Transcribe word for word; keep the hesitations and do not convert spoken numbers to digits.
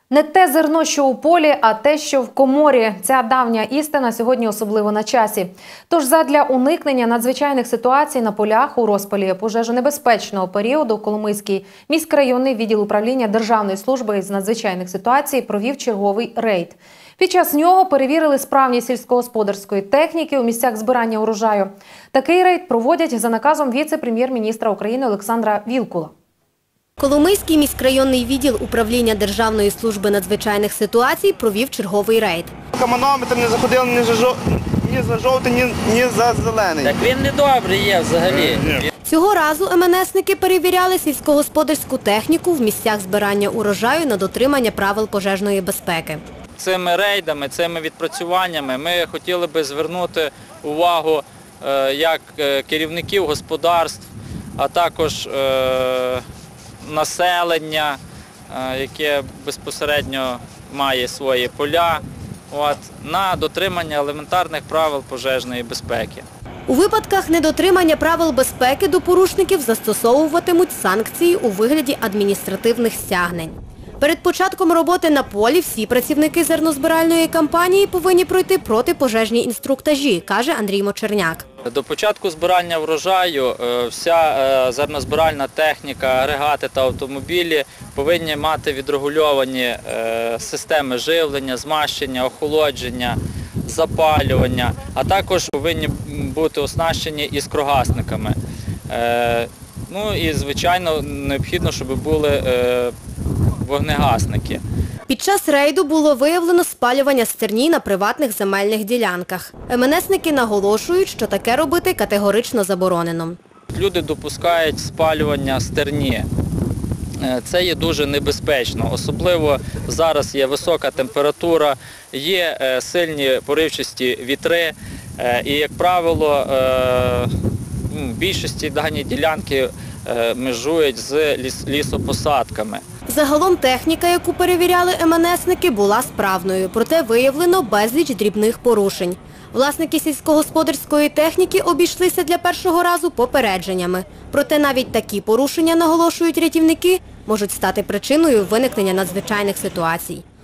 Не те зерно, що у полі, а те, що в коморі. Ця давня істина сьогодні особливо на часі. Тож задля уникнення надзвичайних ситуацій на полях у розпалі пожежонебезпечного періоду Коломийський міськрайонний відділ управління Державної служби з надзвичайних ситуацій провів черговий рейд. Під час нього перевірили справність сільськогосподарської техніки у місцях збирання урожаю. Такий рейд проводять за наказом віце-прем'єр-міністра України Олександра Вілкула. Коломийський міськрайонний відділ управління Державної служби надзвичайних ситуацій провів черговий рейд. Манометр не заходив ні за, жов... ні за жовтий, ні... ні за зелений. Так він не добрий є взагалі. Цього разу ем ен есники перевіряли сільськогосподарську техніку в місцях збирання урожаю на дотримання правил пожежної безпеки. Цими рейдами, цими відпрацюваннями ми хотіли би звернути увагу як керівників господарств, а також населення, яке безпосередньо має свої поля, от, на дотримання елементарних правил пожежної безпеки. У випадках недотримання правил безпеки до порушників застосовуватимуть санкції у вигляді адміністративних стягнень. Перед початком роботи на полі всі працівники зернозбиральної кампанії повинні пройти протипожежні інструктажі, каже Андрій Мочерняк. До початку збирання врожаю вся зернозбиральна техніка, агрегати та автомобілі повинні мати відрегульовані системи живлення, змащення, охолодження, запалювання, а також повинні бути оснащені іскрогасниками. Ну і, звичайно, необхідно, щоб були вогнегасники. Під час рейду було виявлено спалювання стерні на приватних земельних ділянках. ем ен есники наголошують, що таке робити категорично заборонено. Люди допускають спалювання стерні. Це є дуже небезпечно. Особливо зараз є висока температура, є сильні поривчасті вітри і, як правило, в більшості дані ділянки межують з лісопосадками. Загалом техніка, яку перевіряли ем ен есники, була справною, проте виявлено безліч дрібних порушень. Власники сільськогосподарської техніки обійшлися для першого разу попередженнями. Проте навіть такі порушення, наголошують рятівники, можуть стати причиною виникнення надзвичайних ситуацій.